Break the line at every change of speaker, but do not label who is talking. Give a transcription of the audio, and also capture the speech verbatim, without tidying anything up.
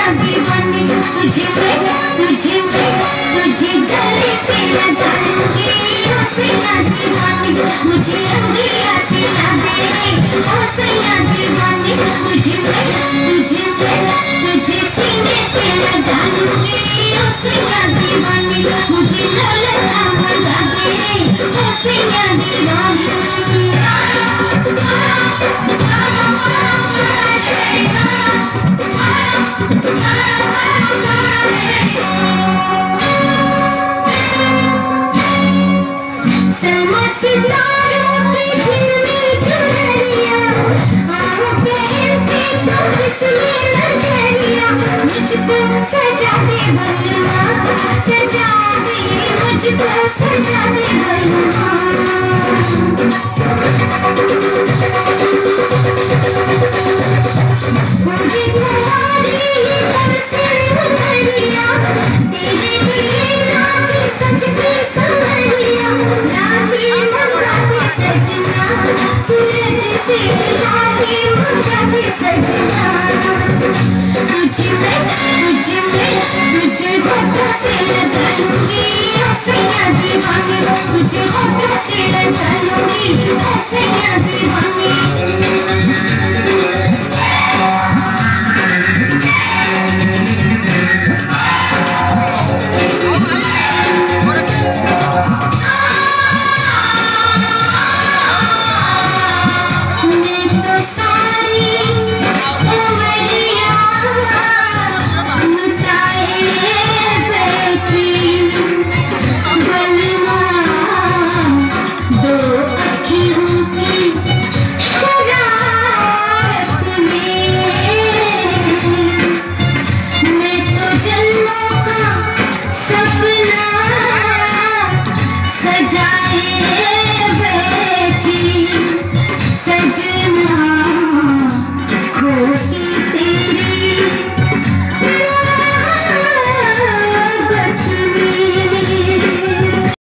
दीवानी तुझे मैं तुझे मैं तुझे गले से लगा लूंगी ओ सैया दीवानी मुझे अंगिया से ला दे ओ सैया दीवानी तुझे मैं तुझे मैं तुझे सीने से लगा लूंगी ओ सैया दीवानी मुझे ललका लगा दे ओ सैया दीवानी सितारों पे झिलमिल चुनरिया आओ पहनते तो इसलिए नजरिया मुझको सजा दे बलवा सजा दे मुझको सजा दे बलवा मुझे तुम्हारी बरसे उमरिया तेरे लिए नाचे सजते संवरिया लाही मंगाते सजना सूरज से लाही मंगाते सजना